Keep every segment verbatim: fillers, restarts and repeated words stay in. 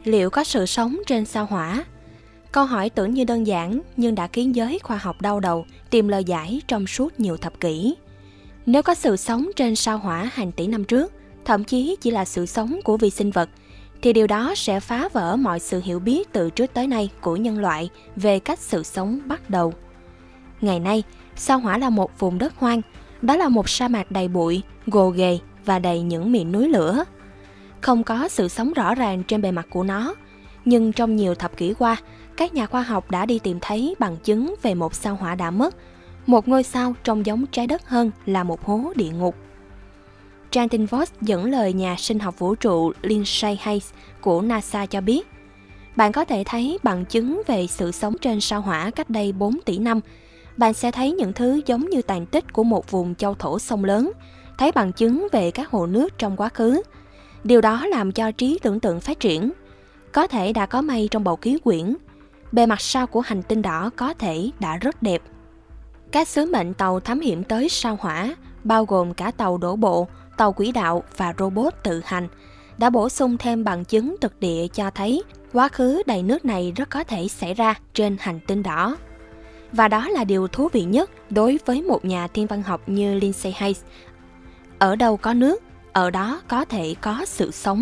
Liệu có sự sống trên sao Hỏa? Câu hỏi tưởng như đơn giản nhưng đã khiến giới khoa học đau đầu tìm lời giải trong suốt nhiều thập kỷ. Nếu có sự sống trên sao Hỏa hàng tỷ năm trước, thậm chí chỉ là sự sống của vi sinh vật, thì điều đó sẽ phá vỡ mọi sự hiểu biết từ trước tới nay của nhân loại về cách sự sống bắt đầu. Ngày nay, sao Hỏa là một vùng đất hoang, đó là một sa mạc đầy bụi, gồ ghề và đầy những miệng núi lửa. Không có sự sống rõ ràng trên bề mặt của nó, nhưng trong nhiều thập kỷ qua, các nhà khoa học đã đi tìm thấy bằng chứng về một sao Hỏa đã mất, một ngôi sao trông giống trái đất hơn là một hố địa ngục. Trang tin Vox dẫn lời nhà sinh học vũ trụ Lindsay Hayes của NASA cho biết, bạn có thể thấy bằng chứng về sự sống trên sao Hỏa cách đây bốn tỷ năm. Bạn sẽ thấy những thứ giống như tàn tích của một vùng châu thổ sông lớn, thấy bằng chứng về các hồ nước trong quá khứ. Điều đó làm cho trí tưởng tượng phát triển. Có thể đã có mây trong bầu khí quyển. Bề mặt sao của hành tinh đỏ có thể đã rất đẹp. Các sứ mệnh tàu thám hiểm tới sao Hỏa, bao gồm cả tàu đổ bộ, tàu quỹ đạo và robot tự hành, đã bổ sung thêm bằng chứng thực địa cho thấy quá khứ đầy nước này rất có thể xảy ra trên hành tinh đỏ. Và đó là điều thú vị nhất đối với một nhà thiên văn học như Lindsay Hayes. Ở đâu có nước, ở đó có thể có sự sống.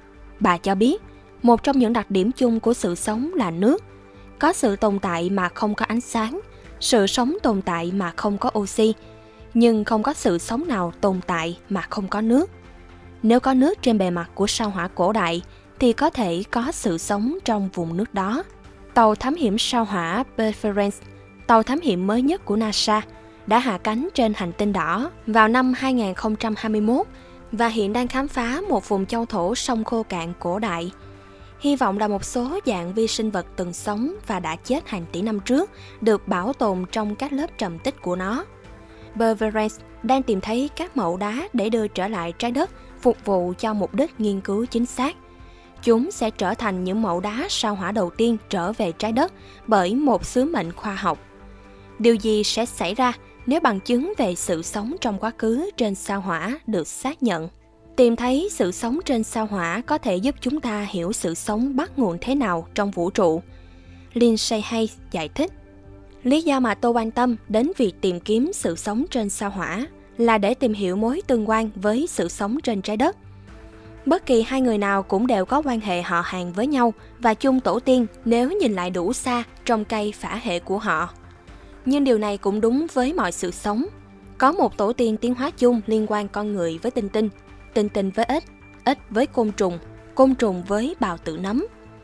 Bà cho biết, một trong những đặc điểm chung của sự sống là nước. Có sự tồn tại mà không có ánh sáng, sự sống tồn tại mà không có oxy, nhưng không có sự sống nào tồn tại mà không có nước. Nếu có nước trên bề mặt của sao Hỏa cổ đại, thì có thể có sự sống trong vùng nước đó. Tàu thám hiểm sao Hỏa Perseverance, tàu thám hiểm mới nhất của NASA, đã hạ cánh trên hành tinh đỏ vào năm hai nghìn không trăm hai mươi mốt và hiện đang khám phá một vùng châu thổ sông khô cạn cổ đại. Hy vọng là một số dạng vi sinh vật từng sống và đã chết hàng tỷ năm trước được bảo tồn trong các lớp trầm tích của nó. Perseverance đang tìm thấy các mẫu đá để đưa trở lại trái đất phục vụ cho mục đích nghiên cứu chính xác. Chúng sẽ trở thành những mẫu đá sao Hỏa đầu tiên trở về trái đất bởi một sứ mệnh khoa học. Điều gì sẽ xảy ra nếu bằng chứng về sự sống trong quá khứ trên sao Hỏa được xác nhận? Tìm thấy sự sống trên sao Hỏa có thể giúp chúng ta hiểu sự sống bắt nguồn thế nào trong vũ trụ. Lindsay Hayes giải thích, lý do mà tôi quan tâm đến việc tìm kiếm sự sống trên sao Hỏa là để tìm hiểu mối tương quan với sự sống trên trái đất. Bất kỳ hai người nào cũng đều có quan hệ họ hàng với nhau và chung tổ tiên nếu nhìn lại đủ xa trong cây phả hệ của họ. Nhưng điều này cũng đúng với mọi sự sống. Có một tổ tiên tiến hóa chung liên quan con người với tinh tinh, tinh tinh với ếch, ếch với côn trùng, côn trùng với bào tử nấm.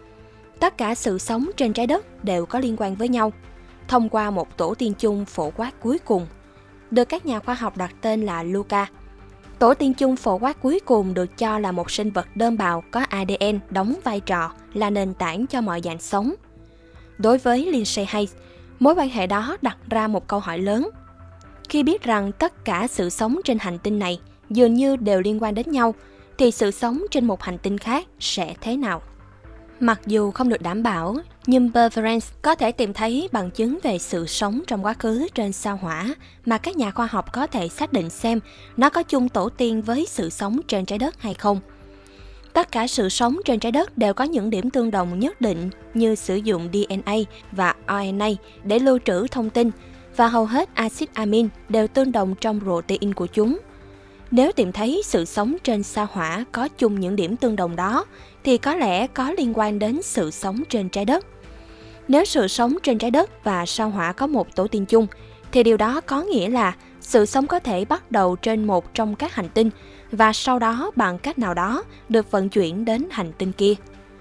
Tất cả sự sống trên trái đất đều có liên quan với nhau, thông qua một tổ tiên chung phổ quát cuối cùng, được các nhà khoa học đặt tên là Luca. Tổ tiên chung phổ quát cuối cùng được cho là một sinh vật đơn bào có a đê en đóng vai trò là nền tảng cho mọi dạng sống. Đối với Lindsay Hayes, mối quan hệ đó đặt ra một câu hỏi lớn. Khi biết rằng tất cả sự sống trên hành tinh này dường như đều liên quan đến nhau, thì sự sống trên một hành tinh khác sẽ thế nào? Mặc dù không được đảm bảo, nhưng Perseverance có thể tìm thấy bằng chứng về sự sống trong quá khứ trên sao Hỏa mà các nhà khoa học có thể xác định xem nó có chung tổ tiên với sự sống trên trái đất hay không. Tất cả sự sống trên trái đất đều có những điểm tương đồng nhất định như sử dụng đê en a và rờ en a để lưu trữ thông tin, và hầu hết axit amin đều tương đồng trong protein của chúng. Nếu tìm thấy sự sống trên sao Hỏa có chung những điểm tương đồng đó, thì có lẽ có liên quan đến sự sống trên trái đất. Nếu sự sống trên trái đất và sao Hỏa có một tổ tiên chung, thì điều đó có nghĩa là sự sống có thể bắt đầu trên một trong các hành tinh và sau đó bằng cách nào đó được vận chuyển đến hành tinh kia.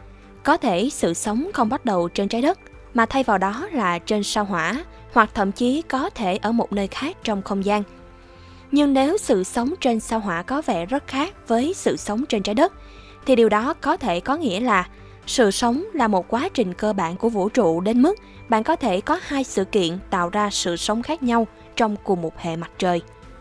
Có thể sự sống không bắt đầu trên trái đất, mà thay vào đó là trên sao Hỏa, hoặc thậm chí có thể ở một nơi khác trong không gian. Nhưng nếu sự sống trên sao Hỏa có vẻ rất khác với sự sống trên trái đất, thì điều đó có thể có nghĩa là sự sống là một quá trình cơ bản của vũ trụ đến mức bạn có thể có hai sự kiện tạo ra sự sống khác nhau trong cùng một hệ mặt trời.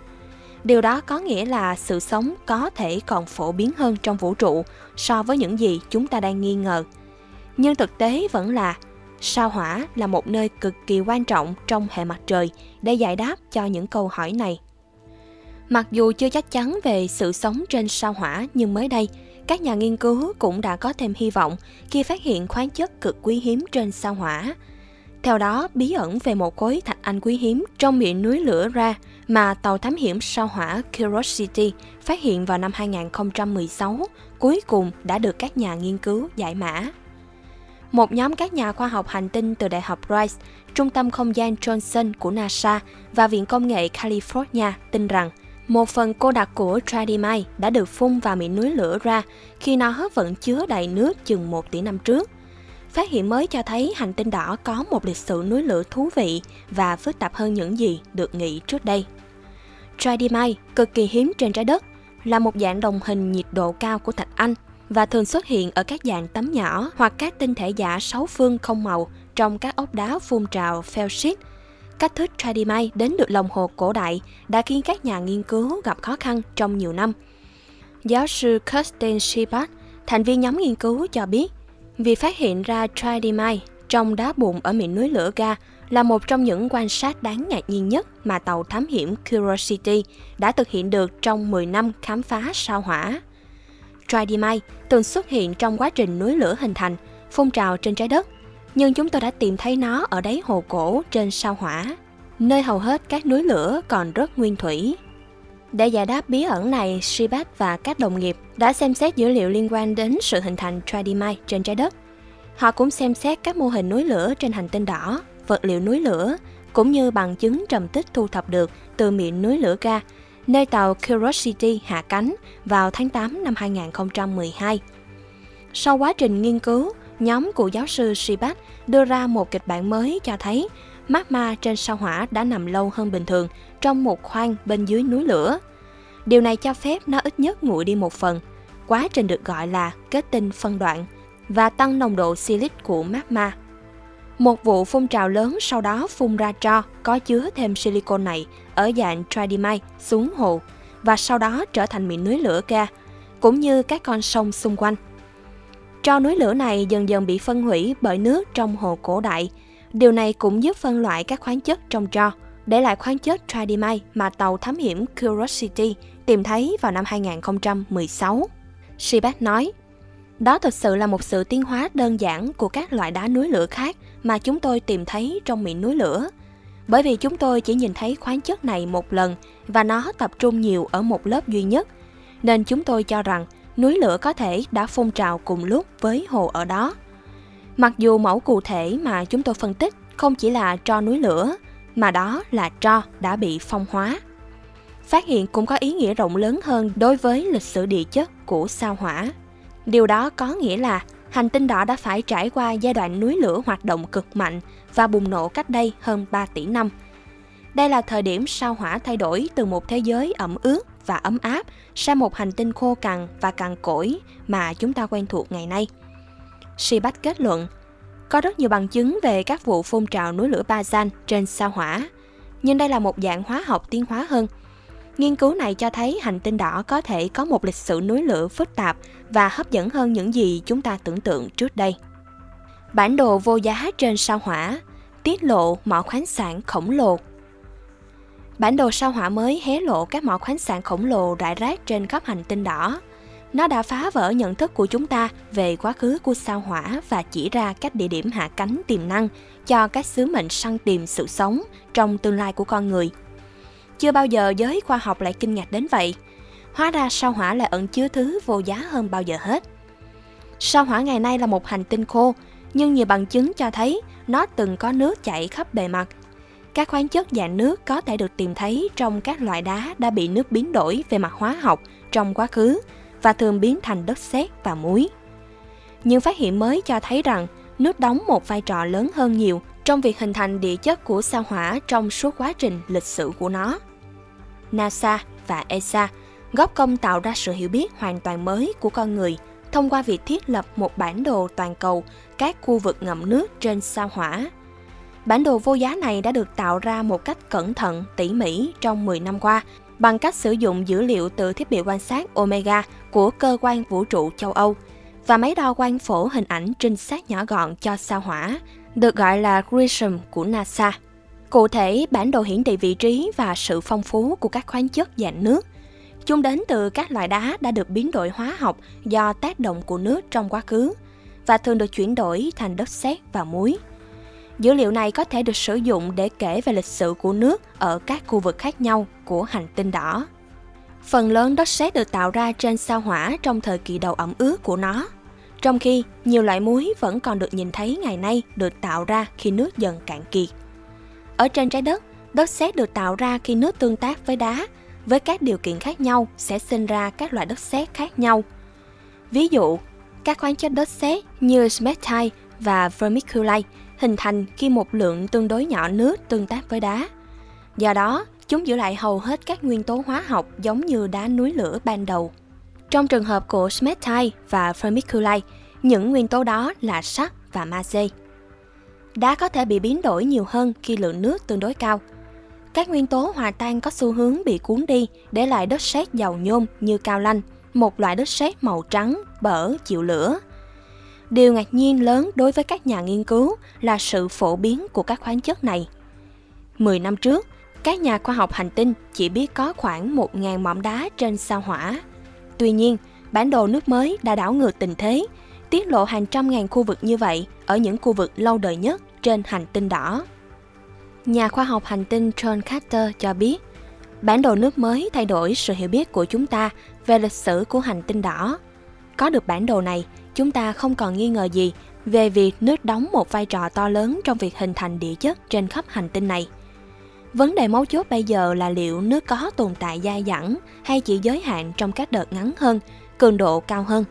Điều đó có nghĩa là sự sống có thể còn phổ biến hơn trong vũ trụ so với những gì chúng ta đang nghi ngờ. Nhưng thực tế vẫn là sao Hỏa là một nơi cực kỳ quan trọng trong hệ mặt trời để giải đáp cho những câu hỏi này. Mặc dù chưa chắc chắn về sự sống trên sao Hỏa, nhưng mới đây, các nhà nghiên cứu cũng đã có thêm hy vọng khi phát hiện khoáng chất cực quý hiếm trên sao Hỏa. Theo đó, bí ẩn về một khối thạch anh quý hiếm trong miệng núi lửa Ra mà tàu thám hiểm sao Hỏa Curiosity phát hiện vào năm hai nghìn không trăm mười sáu cuối cùng đã được các nhà nghiên cứu giải mã. Một nhóm các nhà khoa học hành tinh từ Đại học Rice, Trung tâm Không gian Johnson của NASA và Viện Công nghệ California tin rằng một phần cô đặc của Tridymite đã được phun vào miệng núi lửa Ra khi nó vẫn chứa đầy nước chừng một tỷ năm trước. Phát hiện mới cho thấy hành tinh đỏ có một lịch sử núi lửa thú vị và phức tạp hơn những gì được nghĩ trước đây. Tridymite, cực kỳ hiếm trên trái đất, là một dạng đồng hình nhiệt độ cao của thạch anh và thường xuất hiện ở các dạng tấm nhỏ hoặc các tinh thể giả sáu phương không màu trong các ốc đá phun trào felsit. Cách thức Tridymite đến được lòng hồ cổ đại đã khiến các nhà nghiên cứu gặp khó khăn trong nhiều năm. Giáo sư Kirsten Shepard, thành viên nhóm nghiên cứu cho biết, việc phát hiện ra Tridymite trong đá bùn ở miệng núi lửa Ga là một trong những quan sát đáng ngạc nhiên nhất mà tàu thám hiểm Curiosity đã thực hiện được trong mười năm khám phá sao Hỏa. Tridymite từng xuất hiện trong quá trình núi lửa hình thành, phun trào trên trái đất, nhưng chúng tôi đã tìm thấy nó ở đáy hồ cổ trên sao Hỏa, nơi hầu hết các núi lửa còn rất nguyên thủy. Để giải đáp bí ẩn này, Shepard và các đồng nghiệp đã xem xét dữ liệu liên quan đến sự hình thành Tridymite trên trái đất. Họ cũng xem xét các mô hình núi lửa trên hành tinh đỏ, vật liệu núi lửa, cũng như bằng chứng trầm tích thu thập được từ miệng núi lửa Ga, nơi tàu Curiosity hạ cánh vào tháng tám năm hai nghìn không trăm mười hai. Sau quá trình nghiên cứu, nhóm của giáo sư Shepard đưa ra một kịch bản mới cho thấy magma trên sao Hỏa đã nằm lâu hơn bình thường trong một khoang bên dưới núi lửa. Điều này cho phép nó ít nhất nguội đi một phần, quá trình được gọi là kết tinh phân đoạn, và tăng nồng độ silic của magma. Một vụ phun trào lớn sau đó phun ra tro có chứa thêm silicon này ở dạng Tridymite xuống hồ và sau đó trở thành miệng núi lửa Ga, cũng như các con sông xung quanh. Tro núi lửa này dần dần bị phân hủy bởi nước trong hồ cổ đại. Điều này cũng giúp phân loại các khoáng chất trong tro, để lại khoáng chất Tridymite mà tàu thám hiểm Curiosity tìm thấy vào năm hai nghìn không trăm mười sáu. Shepard nói, đó thực sự là một sự tiến hóa đơn giản của các loại đá núi lửa khác mà chúng tôi tìm thấy trong miệng núi lửa. Bởi vì chúng tôi chỉ nhìn thấy khoáng chất này một lần và nó tập trung nhiều ở một lớp duy nhất, nên chúng tôi cho rằng núi lửa có thể đã phun trào cùng lúc với hồ ở đó. Mặc dù mẫu cụ thể mà chúng tôi phân tích không chỉ là tro núi lửa, mà đó là tro đã bị phong hóa. Phát hiện cũng có ý nghĩa rộng lớn hơn đối với lịch sử địa chất của sao Hỏa. Điều đó có nghĩa là hành tinh đỏ đã phải trải qua giai đoạn núi lửa hoạt động cực mạnh và bùng nổ cách đây hơn ba tỷ năm. Đây là thời điểm sao Hỏa thay đổi từ một thế giới ẩm ướt và ấm áp sang một hành tinh khô cằn và cằn cỗi mà chúng ta quen thuộc ngày nay. Shepard kết luận, có rất nhiều bằng chứng về các vụ phun trào núi lửa Bazan trên sao Hỏa, nhưng đây là một dạng hóa học tiến hóa hơn. Nghiên cứu này cho thấy hành tinh đỏ có thể có một lịch sử núi lửa phức tạp và hấp dẫn hơn những gì chúng ta tưởng tượng trước đây. Bản đồ vô giá trên sao Hỏa, tiết lộ mỏ khoáng sản khổng lồ. Bản đồ sao Hỏa mới hé lộ các mỏ khoáng sản khổng lồ rải rác trên khắp hành tinh đỏ. Nó đã phá vỡ nhận thức của chúng ta về quá khứ của sao Hỏa và chỉ ra các địa điểm hạ cánh tiềm năng cho các sứ mệnh săn tìm sự sống trong tương lai của con người. Chưa bao giờ giới khoa học lại kinh ngạc đến vậy. Hóa ra sao Hỏa lại ẩn chứa thứ vô giá hơn bao giờ hết. Sao Hỏa ngày nay là một hành tinh khô, nhưng nhiều bằng chứng cho thấy nó từng có nước chảy khắp bề mặt. Các khoáng chất dạng nước có thể được tìm thấy trong các loại đá đã bị nước biến đổi về mặt hóa học trong quá khứ và thường biến thành đất sét và muối. Nhưng phát hiện mới cho thấy rằng nước đóng một vai trò lớn hơn nhiều trong việc hình thành địa chất của sao Hỏa trong suốt quá trình lịch sử của nó. NASA và e ét a góp công tạo ra sự hiểu biết hoàn toàn mới của con người thông qua việc thiết lập một bản đồ toàn cầu các khu vực ngậm nước trên sao Hỏa. Bản đồ vô giá này đã được tạo ra một cách cẩn thận, tỉ mỉ trong mười năm qua bằng cách sử dụng dữ liệu từ thiết bị quan sát Omega của cơ quan vũ trụ châu Âu và máy đo quang phổ hình ảnh trinh sát nhỏ gọn cho sao Hỏa, được gọi là GRISM của NASA. Cụ thể, bản đồ hiển thị vị trí và sự phong phú của các khoáng chất dạng nước. Chúng đến từ các loại đá đã được biến đổi hóa học do tác động của nước trong quá khứ và thường được chuyển đổi thành đất sét và muối. Dữ liệu này có thể được sử dụng để kể về lịch sử của nước ở các khu vực khác nhau của hành tinh đỏ. Phần lớn đất sét được tạo ra trên sao Hỏa trong thời kỳ đầu ẩm ướt của nó, trong khi nhiều loại muối vẫn còn được nhìn thấy ngày nay được tạo ra khi nước dần cạn kiệt. Ở trên trái đất, đất sét được tạo ra khi nước tương tác với đá, với các điều kiện khác nhau sẽ sinh ra các loại đất sét khác nhau. Ví dụ, các khoáng chất đất sét như smectite và vermiculite hình thành khi một lượng tương đối nhỏ nước tương tác với đá. Do đó, chúng giữ lại hầu hết các nguyên tố hóa học giống như đá núi lửa ban đầu. Trong trường hợp của smectite và vermiculite, những nguyên tố đó là sắt và magie. Đá có thể bị biến đổi nhiều hơn khi lượng nước tương đối cao. Các nguyên tố hòa tan có xu hướng bị cuốn đi, để lại đất sét giàu nhôm như cao lanh, một loại đất sét màu trắng, bở, chịu lửa. Điều ngạc nhiên lớn đối với các nhà nghiên cứu là sự phổ biến của các khoáng chất này. mười năm trước, các nhà khoa học hành tinh chỉ biết có khoảng một nghìn mỏm đá trên sao Hỏa. Tuy nhiên, bản đồ nước mới đã đảo ngược tình thế, tiết lộ hàng trăm ngàn khu vực như vậy ở những khu vực lâu đời nhất trên hành tinh đỏ. Nhà khoa học hành tinh John Carter cho biết, bản đồ nước mới thay đổi sự hiểu biết của chúng ta về lịch sử của hành tinh đỏ. Có được bản đồ này, chúng ta không còn nghi ngờ gì về việc nước đóng một vai trò to lớn trong việc hình thành địa chất trên khắp hành tinh này. Vấn đề mấu chốt bây giờ là liệu nước có tồn tại dai dẳng hay chỉ giới hạn trong các đợt ngắn hơn, cường độ cao hơn.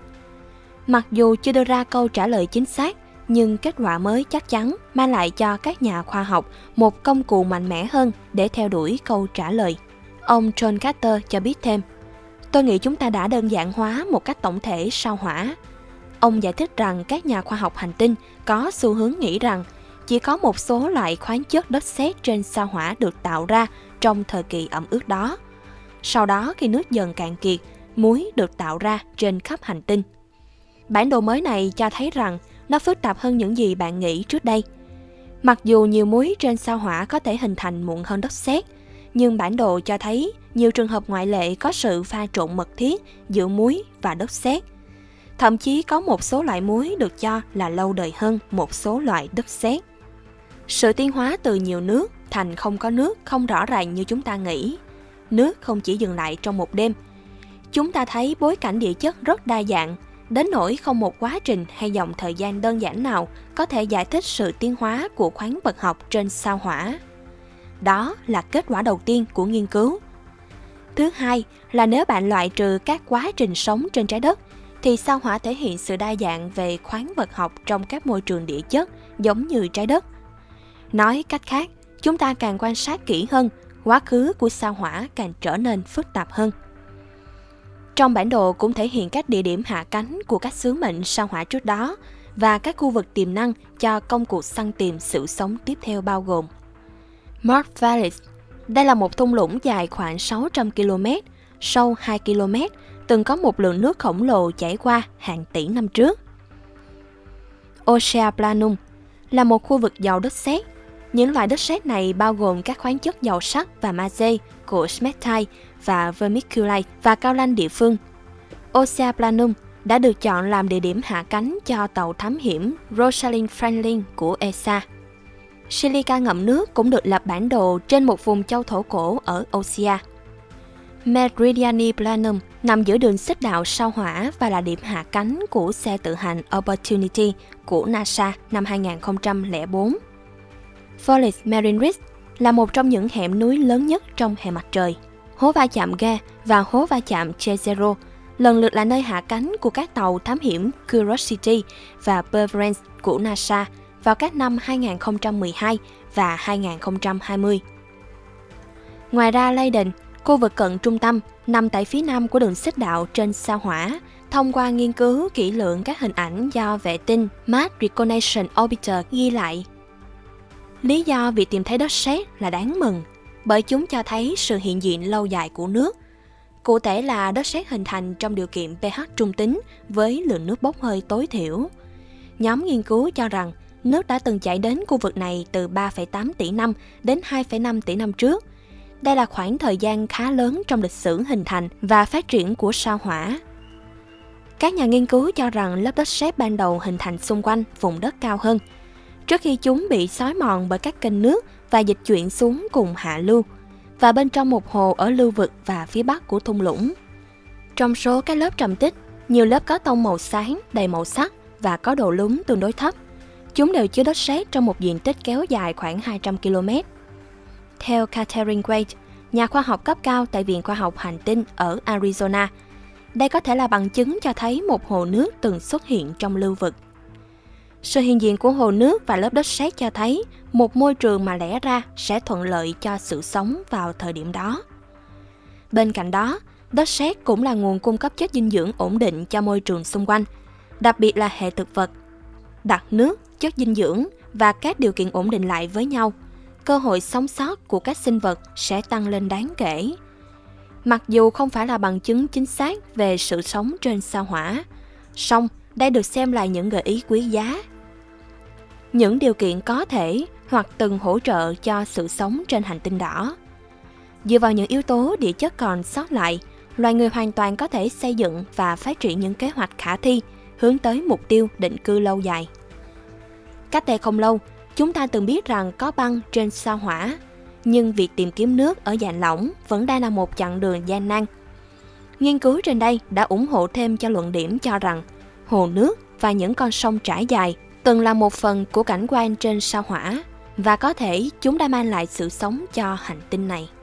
Mặc dù chưa đưa ra câu trả lời chính xác, nhưng kết quả mới chắc chắn mang lại cho các nhà khoa học một công cụ mạnh mẽ hơn để theo đuổi câu trả lời. Ông John Carter cho biết thêm, tôi nghĩ chúng ta đã đơn giản hóa một cách tổng thể sao Hỏa. Ông giải thích rằng các nhà khoa học hành tinh có xu hướng nghĩ rằng chỉ có một số loại khoáng chất đất sét trên sao Hỏa được tạo ra trong thời kỳ ẩm ướt đó. Sau đó khi nước dần cạn kiệt, muối được tạo ra trên khắp hành tinh. Bản đồ mới này cho thấy rằng nó phức tạp hơn những gì bạn nghĩ trước đây. Mặc dù nhiều muối trên sao Hỏa có thể hình thành muộn hơn đất sét, nhưng bản đồ cho thấy nhiều trường hợp ngoại lệ có sự pha trộn mật thiết giữa muối và đất sét. Thậm chí có một số loại muối được cho là lâu đời hơn một số loại đất sét. Sự tiến hóa từ nhiều nước thành không có nước không rõ ràng như chúng ta nghĩ. Nước không chỉ dừng lại trong một đêm. Chúng ta thấy bối cảnh địa chất rất đa dạng, đến nỗi không một quá trình hay dòng thời gian đơn giản nào có thể giải thích sự tiến hóa của khoáng vật học trên sao Hỏa. Đó là kết quả đầu tiên của nghiên cứu. Thứ hai là nếu bạn loại trừ các quá trình sống trên trái đất, thì sao Hỏa thể hiện sự đa dạng về khoáng vật học trong các môi trường địa chất giống như trái đất. Nói cách khác, chúng ta càng quan sát kỹ hơn, quá khứ của sao Hỏa càng trở nên phức tạp hơn. Trong bản đồ cũng thể hiện các địa điểm hạ cánh của các sứ mệnh sao Hỏa trước đó và các khu vực tiềm năng cho công cuộc săn tìm sự sống tiếp theo bao gồm Mars Vallis. Đây là một thung lũng dài khoảng sáu trăm ki lô mét, sâu hai ki lô mét, từng có một lượng nước khổng lồ chảy qua hàng tỷ năm trước. Oceanoplanum là một khu vực giàu đất sét. Những loại đất sét này bao gồm các khoáng chất giàu sắt và magie của smectite và vermiculite và cao lanh địa phương. Oceanoplanum đã được chọn làm địa điểm hạ cánh cho tàu thám hiểm Rosalind Franklin của e ét a. Silica ngậm nước cũng được lập bản đồ trên một vùng châu thổ cổ ở Oceania. Meridiani Planum nằm giữa đường xích đạo sao Hỏa và là điểm hạ cánh của xe tự hành Opportunity của NASA năm hai nghìn không trăm lẻ bốn. Follis Marine Ridge là một trong những hẻm núi lớn nhất trong hệ mặt trời. Hố va chạm Gale và hố va chạm Jezero lần lượt là nơi hạ cánh của các tàu thám hiểm Curiosity và Perseverance của NASA vào các năm hai nghìn không trăm mười hai và hai nghìn không trăm hai mươi. Ngoài ra, Leyden, khu vực cận trung tâm, nằm tại phía nam của đường xích đạo trên sao Hỏa, thông qua nghiên cứu kỹ lưỡng các hình ảnh do vệ tinh Mars Reconnaissance Orbiter ghi lại. Lý do việc tìm thấy đất sét là đáng mừng, bởi chúng cho thấy sự hiện diện lâu dài của nước. Cụ thể là đất sét hình thành trong điều kiện pH trung tính với lượng nước bốc hơi tối thiểu. Nhóm nghiên cứu cho rằng nước đã từng chảy đến khu vực này từ ba phẩy tám tỷ năm đến hai phẩy năm tỷ năm trước. Đây là khoảng thời gian khá lớn trong lịch sử hình thành và phát triển của sao hỏa. Các nhà nghiên cứu cho rằng lớp đất sét ban đầu hình thành xung quanh vùng đất cao hơn, trước khi chúng bị xói mòn bởi các kênh nước và dịch chuyển xuống cùng hạ lưu, và bên trong một hồ ở lưu vực và phía bắc của thung lũng. Trong số các lớp trầm tích, nhiều lớp có tông màu sáng, đầy màu sắc và có độ lún tương đối thấp. Chúng đều chứa đất sét trong một diện tích kéo dài khoảng hai trăm ki lô mét. Theo Katherine Wade, nhà khoa học cấp cao tại Viện Khoa học Hành tinh ở Arizona, đây có thể là bằng chứng cho thấy một hồ nước từng xuất hiện trong lưu vực. Sự hiện diện của hồ nước và lớp đất sét cho thấy một môi trường mà lẽ ra sẽ thuận lợi cho sự sống vào thời điểm đó. Bên cạnh đó, đất sét cũng là nguồn cung cấp chất dinh dưỡng ổn định cho môi trường xung quanh, đặc biệt là hệ thực vật. Đặt nước, chất dinh dưỡng và các điều kiện ổn định lại với nhau, cơ hội sống sót của các sinh vật sẽ tăng lên đáng kể. Mặc dù không phải là bằng chứng chính xác về sự sống trên sao hỏa, song đây được xem là những gợi ý quý giá. Những điều kiện có thể hoặc từng hỗ trợ cho sự sống trên hành tinh đỏ. Dựa vào những yếu tố địa chất còn sót lại, loài người hoàn toàn có thể xây dựng và phát triển những kế hoạch khả thi hướng tới mục tiêu định cư lâu dài. Cách đây không lâu, chúng ta từng biết rằng có băng trên sao hỏa, nhưng việc tìm kiếm nước ở dạng lỏng vẫn đang là một chặng đường gian nan. Nghiên cứu trên đây đã ủng hộ thêm cho luận điểm cho rằng hồ nước và những con sông trải dài từng là một phần của cảnh quan trên sao hỏa, và có thể chúng đã mang lại sự sống cho hành tinh này.